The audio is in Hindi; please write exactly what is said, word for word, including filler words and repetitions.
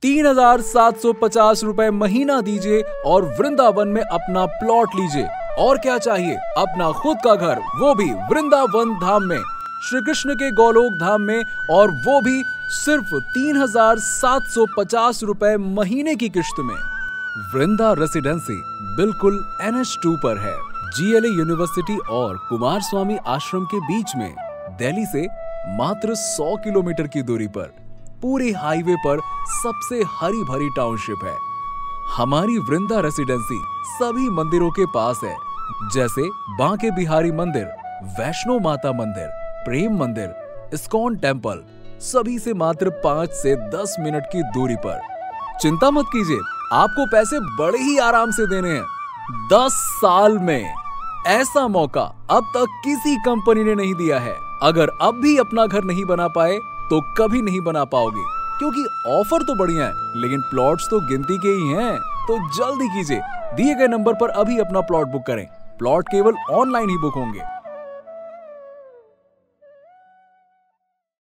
तीन हजार सात सौ पचास रुपए महीना दीजिए और वृंदावन में अपना प्लॉट लीजिए। और क्या चाहिए, अपना खुद का घर, वो भी वृंदावन धाम में, श्री कृष्ण के गोलोक धाम में, और वो भी सिर्फ तीन हजार सात सौ पचास रुपए महीने की किश्त में। वृंदा रेसिडेंसी बिल्कुल एन एच टू पर है, जी एल ए यूनिवर्सिटी और कुमार स्वामी आश्रम के बीच में, दिल्ली से मात्र सौ किलोमीटर की दूरी पर, पूरे हाईवे पर सबसे हरी भरी टाउनशिप है। हमारी वृंदा रेसिडेंसी सभी मंदिरों के पास है, जैसे बांके बिहारी मंदिर, वैष्णो माता मंदिर, प्रेम मंदिर, इस्कॉन टेम्पल, सभी से मात्र पाँच से दस मिनट की दूरी पर। चिंता मत कीजिए, आपको पैसे बड़े ही आराम से देने हैं। दस साल में ऐसा मौका अब तक किसी कंपनी ने नहीं दिया है। अगर अब भी अपना घर नहीं बना पाए तो कभी नहीं बना पाओगे, क्योंकि ऑफर तो बढ़िया है लेकिन प्लॉट्स तो गिनती के ही हैं। तो जल्दी कीजिए, दिए गए नंबर पर अभी अपना प्लॉट बुक करें। प्लॉट केवल ऑनलाइन ही बुक होंगे।